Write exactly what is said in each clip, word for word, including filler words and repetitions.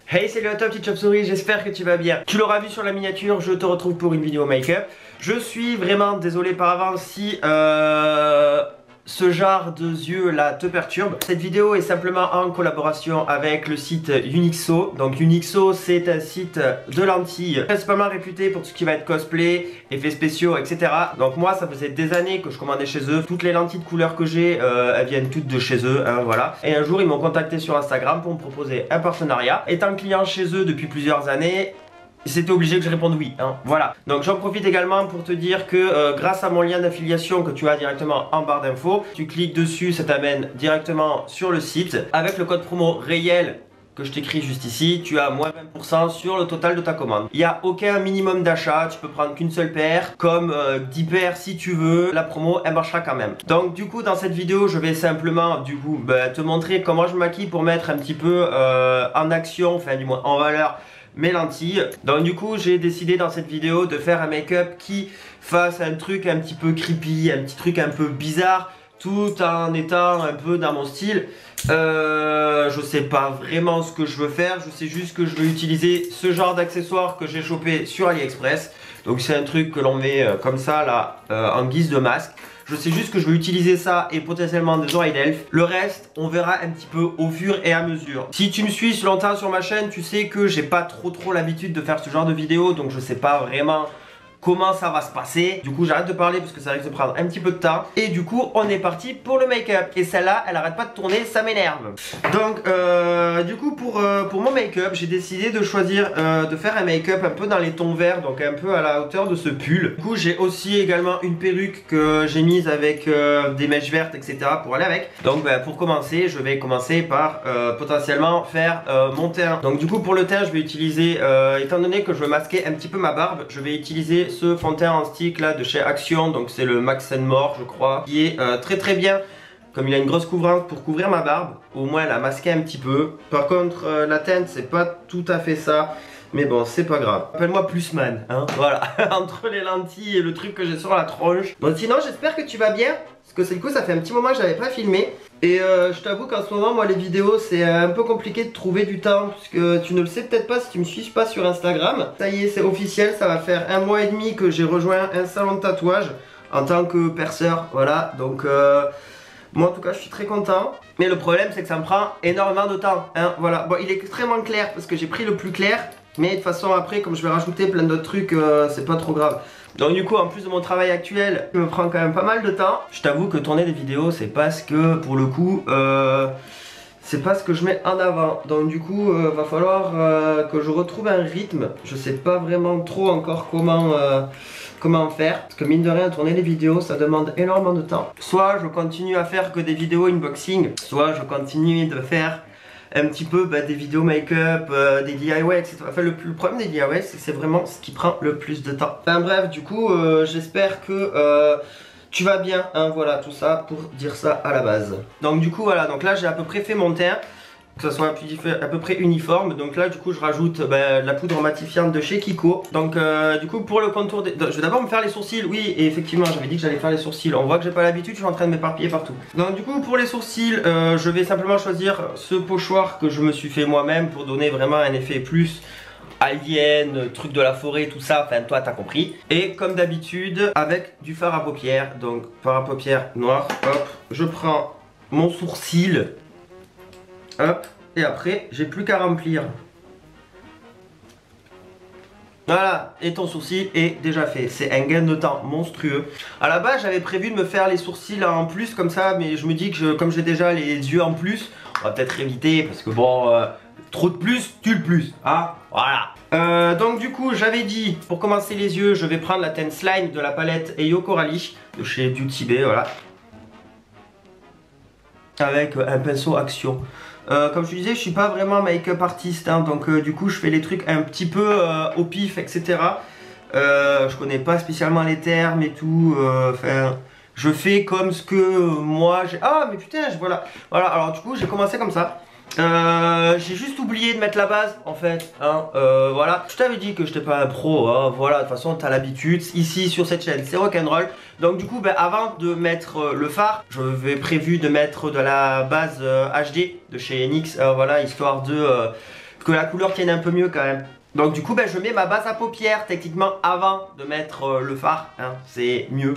Hey, salut à toi petite chauve-souris, j'espère que tu vas bien. Tu l'auras vu sur la miniature, je te retrouve pour une vidéo make-up. Je suis vraiment désolé par avance si euh, ce genre de yeux là te perturbe. Cette vidéo est simplement en collaboration avec le site Unixo. Donc Unixo, c'est un site de lentilles principalement réputé pour tout ce qui va être cosplay, effets spéciaux, et cetera. Donc moi, ça faisait des années que je commandais chez eux. Toutes les lentilles de couleur que j'ai, euh, elles viennent toutes de chez eux, hein, voilà. Et un jour, ils m'ont contacté sur Instagram pour me proposer un partenariat. Étant client chez eux depuis plusieurs années, c'était obligé que je réponde oui, hein, voilà. Donc j'en profite également pour te dire que euh, grâce à mon lien d'affiliation que tu as directement en barre d'infos, tu cliques dessus, ça t'amène directement sur le site. Avec le code promo réel que je t'écris juste ici, tu as moins vingt pour cent sur le total de ta commande. Il n'y a aucun minimum d'achat, tu peux prendre qu'une seule paire, comme euh, dix paires si tu veux, la promo elle marchera quand même. Donc du coup dans cette vidéo je vais simplement du coup bah, te montrer comment je me maquille pour mettre un petit peu euh, en action, enfin du moins en valeur mes lentilles. Donc du coup j'ai décidé dans cette vidéo de faire un make-up qui fasse un truc un petit peu creepy, un petit truc un peu bizarre, tout en étant un peu dans mon style. Euh, je sais pas vraiment ce que je veux faire, je sais juste que je veux utiliser ce genre d'accessoire que j'ai chopé sur AliExpress. Donc c'est un truc que l'on met euh, comme ça là, euh, en guise de masque. Je sais juste que je veux utiliser ça et potentiellement des oreilles d'elfe. Le reste, on verra un petit peu au fur et à mesure. Si tu me suis longtemps sur ma chaîne, tu sais que j'ai pas trop trop l'habitude de faire ce genre de vidéo. Donc je sais pas vraiment comment ça va se passer. Du coup j'arrête de parler parce que ça risque de prendre un petit peu de temps. Et du coup on est parti pour le make-up. Et celle-là elle arrête pas de tourner, ça m'énerve. Donc euh, du coup pour, euh, pour mon make-up j'ai décidé de choisir euh, de faire un make-up un peu dans les tons verts. Donc un peu à la hauteur de ce pull. Du coup j'ai aussi également une perruque que j'ai mise avec euh, des mèches vertes, etc. pour aller avec. Donc bah, pour commencer je vais commencer par euh, potentiellement faire euh, mon teint. Donc du coup pour le teint je vais utiliser euh, étant donné que je veux masquer un petit peu ma barbe, je vais utiliser ce fond de teint en stick là de chez Action. Donc c'est le Max and More je crois, qui est euh, très très bien. Comme il a une grosse couvrance pour couvrir ma barbe, au moins la masquer un petit peu. Par contre euh, la teinte c'est pas tout à fait ça, mais bon c'est pas grave. Appelle-moi Plusman, hein, voilà. Entre les lentilles et le truc que j'ai sur la tronche. Donc sinon j'espère que tu vas bien, parce que c'est du coup ça fait un petit moment que j'avais pas filmé. Et euh, je t'avoue qu'en ce moment moi les vidéos c'est un peu compliqué de trouver du temps, puisque tu ne le sais peut-être pas si tu me suis pas sur Instagram. Ça y est, c'est officiel, ça va faire un mois et demi que j'ai rejoint un salon de tatouage en tant que perceur, voilà. Donc euh, moi en tout cas je suis très content. Mais le problème c'est que ça me prend énormément de temps, hein, voilà. Bon il est extrêmement clair parce que j'ai pris le plus clair, mais de toute façon après comme je vais rajouter plein d'autres trucs euh, c'est pas trop grave. Donc du coup en plus de mon travail actuel qui me prend quand même pas mal de temps, je t'avoue que tourner des vidéos c'est pas ce que pour le coup euh, c'est pas ce que je mets en avant. Donc du coup euh, va falloir euh, que je retrouve un rythme. Je sais pas vraiment trop encore comment euh, comment faire, parce que mine de rien tourner des vidéos ça demande énormément de temps. Soit je continue à faire que des vidéos unboxing, soit je continue de faire un petit peu bah, des vidéos make-up, euh, des D I Y, et cetera. Enfin le, le problème des D I Y c'est que c'est vraiment ce qui prend le plus de temps. Enfin bref, du coup euh, j'espère que euh, tu vas bien, hein, voilà tout ça pour dire ça à la base. Donc du coup voilà, donc là j'ai à peu près fait mon teint, que ça soit à peu près uniforme. Donc là du coup je rajoute bah, la poudre matifiante de chez Kiko. Donc euh, du coup pour le contour des... je vais d'abord me faire les sourcils. Oui et effectivement j'avais dit que j'allais faire les sourcils. On voit que j'ai pas l'habitude, je suis en train de m'éparpiller partout. Donc du coup pour les sourcils euh, je vais simplement choisir ce pochoir que je me suis fait moi-même pour donner vraiment un effet plus alien, truc de la forêt, tout ça, enfin toi t'as compris. Et comme d'habitude avec du fard à paupières. Donc fard à paupières noir, hop, je prends mon sourcil. Hop, et après j'ai plus qu'à remplir. Voilà, et ton sourcil est déjà fait. C'est un gain de temps monstrueux. À la base j'avais prévu de me faire les sourcils en plus comme ça, mais je me dis que je, comme j'ai déjà les yeux en plus, on va peut-être éviter parce que bon, euh, trop de plus, tue le plus, hein, voilà. Euh, donc du coup j'avais dit, pour commencer les yeux, je vais prendre la teinte slime de la palette Eyo Coralie de chez Beauty Bay, voilà. Avec un pinceau Action. Euh, comme je te disais, je suis pas vraiment make-up artiste, hein, donc euh, du coup je fais les trucs un petit peu euh, au pif, et cetera. Euh, je connais pas spécialement les termes et tout. Enfin, euh, je fais comme ce que euh, moi j'ai. Ah mais putain, je, voilà. Voilà. Alors du coup j'ai commencé comme ça. Euh, j'ai juste oublié de mettre la base en fait, hein, euh, voilà. Je t'avais dit que j'étais pas un pro, hein, voilà, de toute façon t'as l'habitude, ici sur cette chaîne c'est rock'n'roll. Donc du coup ben, avant de mettre euh, le fard, je vais prévu de mettre de la base euh, H D de chez N Y X, euh, voilà, histoire de... Euh, que la couleur tienne un peu mieux quand même. Donc du coup ben, je mets ma base à paupières techniquement avant de mettre euh, le fard, hein, c'est mieux.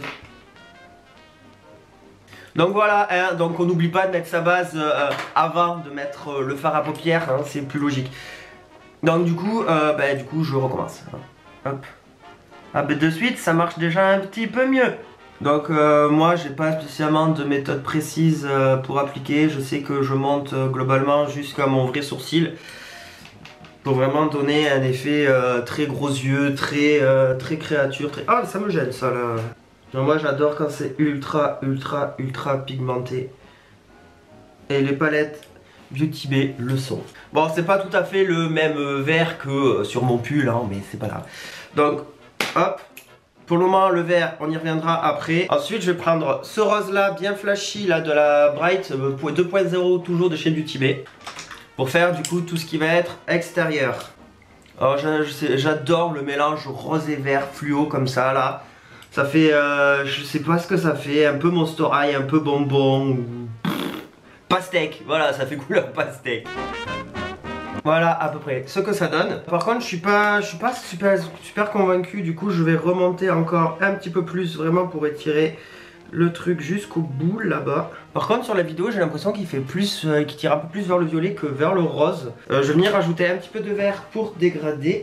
Donc voilà, hein, donc on n'oublie pas de mettre sa base euh, avant de mettre euh, le fard à paupières, hein, c'est plus logique. Donc du coup, euh, ben, du coup je recommence. Hop. Ah ben de suite ça marche déjà un petit peu mieux. Donc euh, moi j'ai pas spécialement de méthode précise euh, pour appliquer. Je sais que je monte euh, globalement jusqu'à mon vrai sourcil. Pour vraiment donner un effet euh, très gros yeux, très, euh, très créature. Très... Ah ça me gêne ça là. Donc, moi j'adore quand c'est ultra ultra ultra pigmenté. Et les palettes Beauty Bay le sont. Bon c'est pas tout à fait le même vert que sur mon pull hein, mais c'est pas grave. Donc hop. Pour le moment le vert on y reviendra après. Ensuite je vais prendre ce rose là bien flashy là de la Bright deux point zéro toujours de chez Beauty Bay. Pour faire du coup tout ce qui va être extérieur. Alors j'adore le mélange rose et vert fluo comme ça là. Ça fait, euh, je sais pas ce que ça fait, un peu Monster High, un peu bonbon, ou... pastèque, voilà ça fait couleur pastèque. Voilà à peu près ce que ça donne. Par contre je suis pas, je suis pas super, super convaincu, du coup je vais remonter encore un petit peu plus vraiment pour étirer le truc jusqu'au bout là-bas. Par contre sur la vidéo j'ai l'impression qu'il fait plus, euh, qu'il tire un peu plus vers le violet que vers le rose. Euh, je vais venir rajouter un petit peu de vert pour dégrader.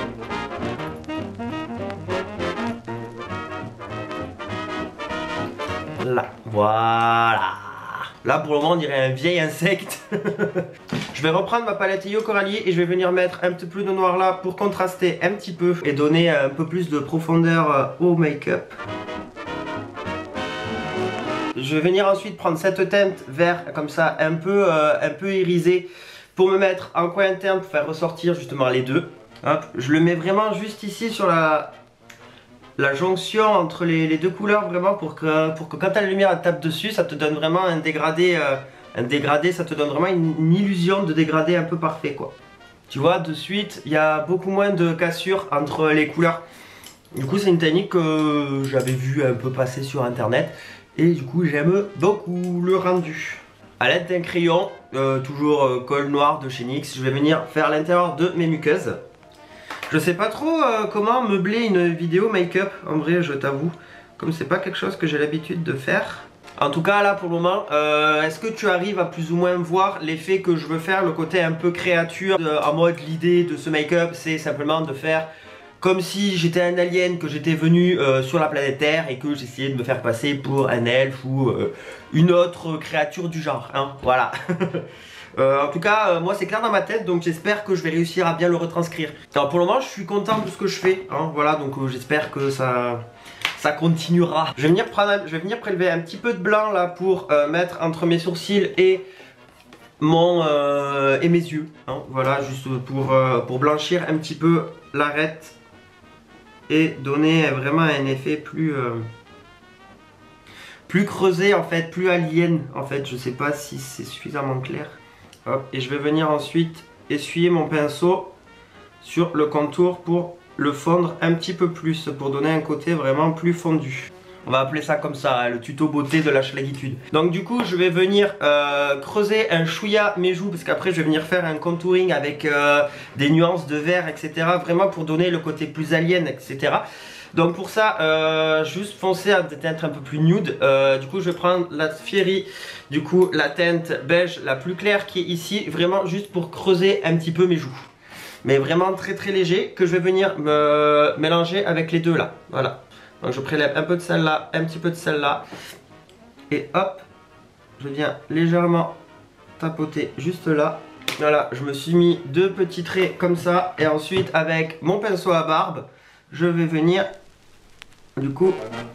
Là, voilà. Là pour le moment on dirait un vieil insecte. Je vais reprendre ma palette Ayo Coralie et je vais venir mettre un petit peu de noir là pour contraster un petit peu et donner un peu plus de profondeur au make-up. Je vais venir ensuite prendre cette teinte vert comme ça un peu, euh, un peu irisée pour me mettre en coin interne pour faire ressortir justement les deux. Hop, je le mets vraiment juste ici sur la, la jonction entre les, les deux couleurs vraiment pour que, pour que quand la lumière tape dessus ça te donne vraiment un dégradé, euh, un dégradé ça te donne vraiment une, une illusion de dégradé un peu parfait quoi. Tu vois de suite il y a beaucoup moins de cassure entre les couleurs. Du coup c'est une technique que j'avais vu un peu passer sur internet. Et du coup j'aime beaucoup le rendu. A l'aide d'un crayon, euh, toujours euh, colle noir de chez N Y X, je vais venir faire l'intérieur de mes muqueuses. Je sais pas trop euh, comment meubler une vidéo make-up, en vrai je t'avoue. Comme c'est pas quelque chose que j'ai l'habitude de faire. En tout cas là pour le moment, euh, est-ce que tu arrives à plus ou moins voir l'effet que je veux faire, le côté un peu créature, euh, en mode l'idée de ce make-up c'est simplement de faire comme si j'étais un alien, que j'étais venu euh, sur la planète Terre et que j'essayais de me faire passer pour un elfe ou euh, une autre créature du genre, hein, voilà. euh, en tout cas, euh, moi c'est clair dans ma tête, donc j'espère que je vais réussir à bien le retranscrire. Alors pour le moment, je suis content de ce que je fais, hein, voilà, donc euh, j'espère que ça... ça continuera. Je vais, venir prendre, je vais venir prélever un petit peu de blanc là pour euh, mettre entre mes sourcils et mon euh, et mes yeux, hein, voilà, juste pour, euh, pour blanchir un petit peu l'arête et donner vraiment un effet plus euh, plus creusé en fait, plus alien en fait, je sais pas si c'est suffisamment clair. Hop, et je vais venir ensuite essuyer mon pinceau sur le contour pour le fondre un petit peu plus, pour donner un côté vraiment plus fondu. On va appeler ça comme ça, hein, le tuto beauté de la schlagitude. Donc du coup je vais venir euh, creuser un chouïa mes joues, parce qu'après je vais venir faire un contouring avec euh, des nuances de vert, et cetera. Vraiment pour donner le côté plus alien, et cetera. Donc pour ça, euh, juste foncer à des teintes un peu plus nude. Euh, du coup je vais prendre la Fiery, du coup la teinte beige la plus claire qui est ici, vraiment juste pour creuser un petit peu mes joues. Mais vraiment très très léger, que je vais venir me mélanger avec les deux là, voilà. Donc je prélève un peu de celle-là, un petit peu de celle-là. Et hop, je viens légèrement tapoter juste là. Voilà, je me suis mis deux petits traits comme ça. Et ensuite avec mon pinceau à barbe, je vais venir du coup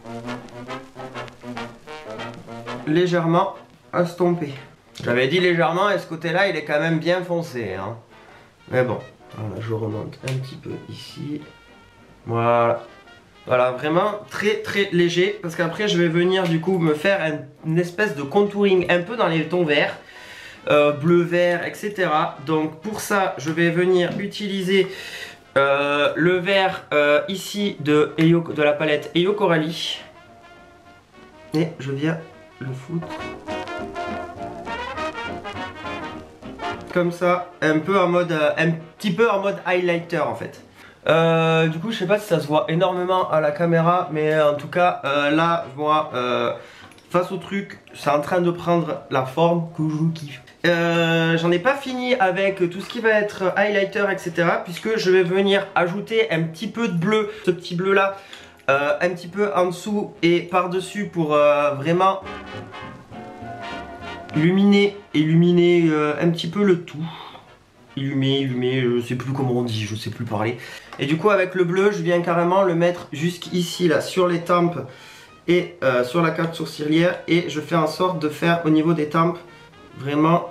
légèrement estomper. J'avais dit légèrement et ce côté-là il est quand même bien foncé, hein. Mais bon, voilà, je remonte un petit peu ici. Voilà. Voilà, vraiment très très léger, parce qu'après je vais venir du coup me faire un, une espèce de contouring un peu dans les tons verts, euh, bleu, vert, et cetera. Donc pour ça, je vais venir utiliser euh, le vert euh, ici de, Ayo, de la palette Ayo Coralie. Et je viens le foutre comme ça, un peu en mode, euh, un petit peu en mode highlighter en fait. Euh, du coup je sais pas si ça se voit énormément à la caméra, mais en tout cas euh, là moi euh, face au truc c'est en train de prendre la forme que je kiffe. Euh, J'en ai pas fini avec tout ce qui va être highlighter etc, puisque je vais venir ajouter un petit peu de bleu, ce petit bleu là, euh, un petit peu en dessous et par dessus pour euh, vraiment illuminer, illuminer euh, un petit peu le tout. Illuminer, illuminer, je sais plus comment on dit, je sais plus parler. Et du coup avec le bleu je viens carrément le mettre jusqu'ici là sur les tempes et euh, sur la carte sourcilière, et je fais en sorte de faire au niveau des tempes vraiment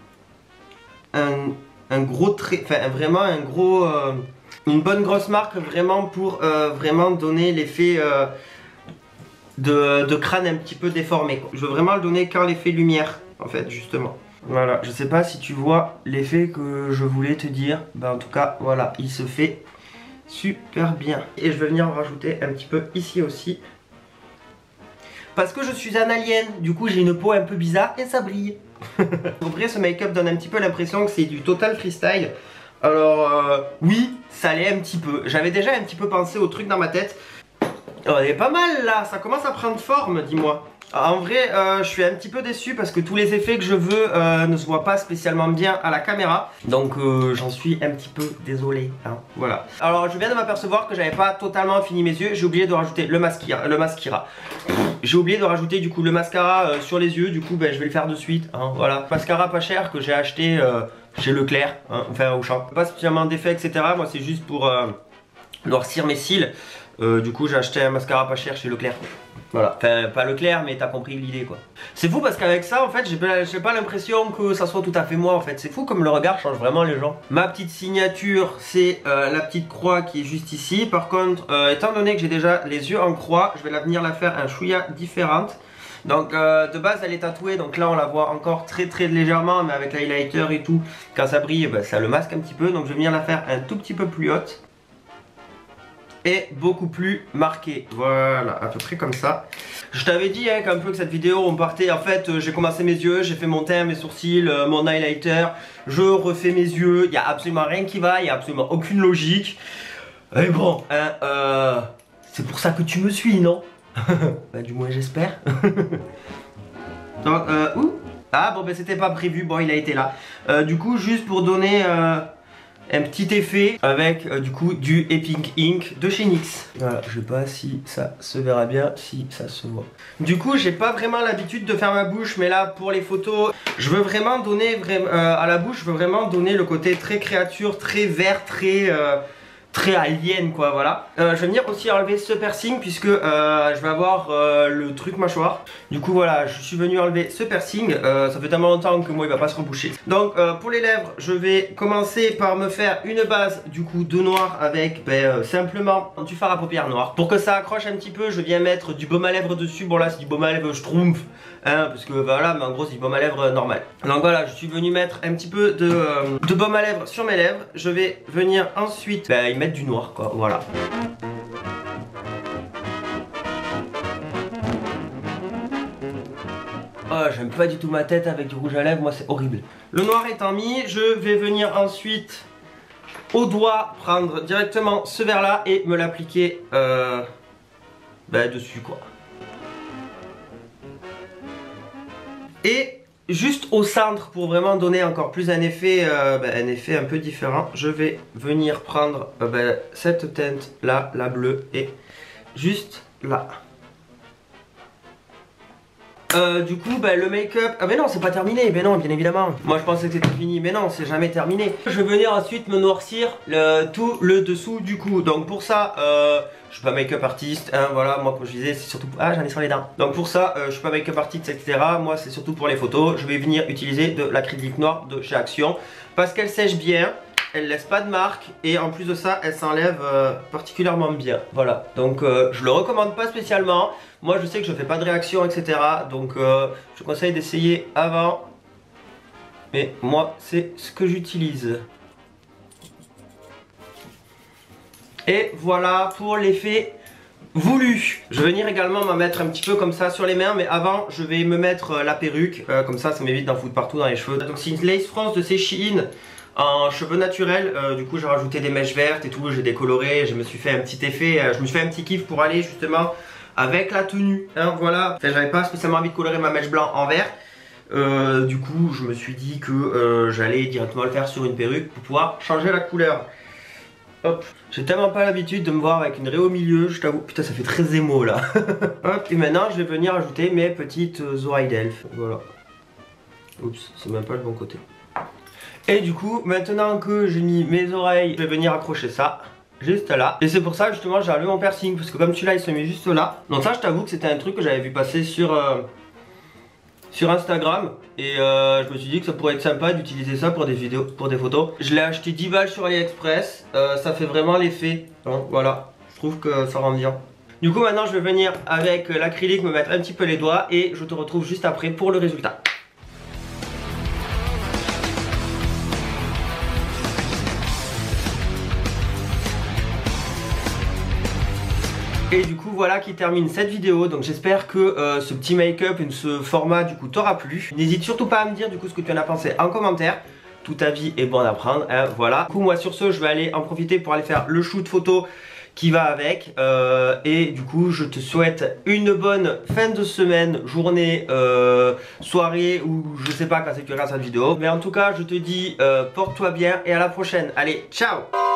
un, un gros trait, enfin vraiment un gros, euh, une bonne grosse marque vraiment pour euh, vraiment donner l'effet euh, de, de crâne un petit peu déformé quoi. Je veux vraiment le donner quand l'effet lumière en fait justement. Voilà, je sais pas si tu vois l'effet que je voulais te dire, ben en tout cas voilà, il se fait super bien. Et je vais venir en rajouter un petit peu ici aussi, parce que je suis un alien, du coup j'ai une peau un peu bizarre et ça brille. En vrai ce make-up donne un petit peu l'impression que c'est du total freestyle. Alors euh, oui, ça l'est un petit peu, j'avais déjà un petit peu pensé au truc dans ma tête. Oh, elle est pas mal là, ça commence à prendre forme, dis-moi. En vrai, euh, je suis un petit peu déçu parce que tous les effets que je veux euh, ne se voient pas spécialement bien à la caméra. Donc euh, j'en suis un petit peu désolé, hein. Voilà. Alors je viens de m'apercevoir que j'avais pas totalement fini mes yeux. J'ai oublié de rajouter le mascara. Le mascara. J'ai oublié de rajouter du coup le mascara euh, sur les yeux. Du coup ben, je vais le faire de suite, hein. Voilà. Mascara pas cher que j'ai acheté euh, chez Leclerc, hein, enfin au champ. Pas spécialement d'effet et cetera. Moi c'est juste pour euh, noircir mes cils. Euh, du coup j'ai acheté un mascara pas cher chez Leclerc. Voilà, enfin pas Leclerc mais t'as compris l'idée quoi. C'est fou parce qu'avec ça en fait j'ai pas, pas l'impression que ça soit tout à fait moi en fait. C'est fou comme le regard change vraiment les gens. Ma petite signature c'est euh, la petite croix qui est juste ici. Par contre euh, étant donné que j'ai déjà les yeux en croix, je vais la venir la faire un chouïa différente. Donc euh, de base elle est tatouée, donc là on la voit encore très très légèrement, mais avec l'highlighter et tout, quand ça brille bah, ça le masque un petit peu. Donc je vais venir la faire un tout petit peu plus haute et beaucoup plus marqué. Voilà, à peu près comme ça. Je t'avais dit hein, qu'un peu que cette vidéo on partait, en fait euh, j'ai commencé mes yeux, j'ai fait mon teint, mes sourcils, euh, mon highlighter, je refais mes yeux, il n'y a absolument rien qui va, il n'y a absolument aucune logique. Et bon, hein, euh, c'est pour ça que tu me suis, non? Bah du moins j'espère. Donc, euh, ouh. Ah bon ben c'était pas prévu, bon il a été là. Euh, du coup juste pour donner... Euh, un petit effet avec euh, du coup du Epic Ink de chez N Y X. Voilà, je sais pas si ça se verra bien, si ça se voit. Du coup j'ai pas vraiment l'habitude de faire ma bouche, mais là pour les photos je veux vraiment donner vraiment euh, à la bouche, je veux vraiment donner le côté très créature, très vert, très euh, très alien quoi, voilà. Euh, je vais venir aussi enlever ce piercing puisque euh, je vais avoir euh, le truc mâchoire. Du coup voilà, je suis venu enlever ce piercing, euh, ça fait tellement longtemps que moi il va pas se reboucher. Donc euh, pour les lèvres, je vais commencer par me faire une base du coup de noir avec ben, euh, simplement du fard à paupières noir. Pour que ça accroche un petit peu, je viens mettre du baume à lèvres dessus. Bon là c'est du baume à lèvres Schtroumpf, hein, parce que voilà, mais en gros c'est du baume à lèvres euh, normal. Donc voilà, je suis venu mettre un petit peu de, euh, de baume à lèvres sur mes lèvres. Je vais venir ensuite ben, y mettre du noir quoi, voilà. Oh, j'aime pas du tout ma tête avec du rouge à lèvres, moi c'est horrible. Le noir étant mis, je vais venir ensuite au doigt prendre directement ce verre là et me l'appliquer euh, bah, dessus quoi. Et juste au centre pour vraiment donner encore plus un effet, euh, bah, un effet un peu différent, je vais venir prendre euh, bah, cette teinte là, la bleue, et juste là. Euh, du coup bah, le make-up, ah mais non c'est pas terminé, mais non bien évidemment. Moi je pensais que c'était fini, mais non c'est jamais terminé. Je vais venir ensuite me noircir le, tout le dessous du cou. Donc pour ça, euh, je suis pas make-up artiste, hein, voilà, moi comme je disais c'est surtout... Ah j'en ai sur les dents. Donc pour ça, euh, je suis pas make-up artiste et cetera. Moi c'est surtout pour les photos, je vais venir utiliser de l'acrylique noir de chez Action. Parce qu'elle sèche bien, elle laisse pas de marque, et en plus de ça elle s'enlève euh, particulièrement bien. Voilà, donc euh, je le recommande pas spécialement. Moi je sais que je fais pas de réaction etc, donc euh, je conseille d'essayer avant, mais moi c'est ce que j'utilise. Et voilà pour l'effet voulu. Je vais venir également me mettre un petit peu comme ça sur les mains, mais avant je vais me mettre euh, la perruque, euh, comme ça ça m'évite d'en foutre partout dans les cheveux. Donc c'est une Lace France de chez Shein en cheveux naturels, euh, du coup j'ai rajouté des mèches vertes et tout, j'ai décoloré, je me suis fait un petit effet, euh, je me suis fait un petit kiff pour aller justement avec la tenue, hein, voilà. Enfin, j'avais pas spécialement envie de colorer ma mèche blanc en vert. Euh, du coup je me suis dit que euh, j'allais directement le faire sur une perruque pour pouvoir changer la couleur. Hop, j'ai tellement pas l'habitude de me voir avec une raie au milieu, je t'avoue, putain ça fait très émo là. Hop, et maintenant je vais venir ajouter mes petites oreilles d'elfe, voilà. Oups, c'est même pas le bon côté. Et du coup, maintenant que j'ai mis mes oreilles, je vais venir accrocher ça juste là. Et c'est pour ça justement j'ai enlevé mon piercing, parce que comme celui-là il se met juste là. Donc ça je t'avoue que c'était un truc que j'avais vu passer sur... Euh, sur Instagram et euh, je me suis dit que ça pourrait être sympa d'utiliser ça pour des vidéos, pour des photos. Je l'ai acheté dix balles sur AliExpress, euh, ça fait vraiment l'effet, hein, voilà, je trouve que ça rend bien. Du coup maintenant je vais venir avec l'acrylique me mettre un petit peu les doigts et je te retrouve juste après pour le résultat. Et du coup voilà qui termine cette vidéo. Donc j'espère que euh, ce petit make-up et ce format du coup t'aura plu. N'hésite surtout pas à me dire du coup ce que tu en as pensé en commentaire. Tout avis est bon à prendre, hein, voilà. Du coup moi sur ce je vais aller en profiter pour aller faire le shoot photo qui va avec euh, et du coup je te souhaite une bonne fin de semaine, journée, euh, soirée ou je sais pas quand c'est que tu regardes cette vidéo. Mais en tout cas je te dis euh, porte-toi bien et à la prochaine. Allez, ciao!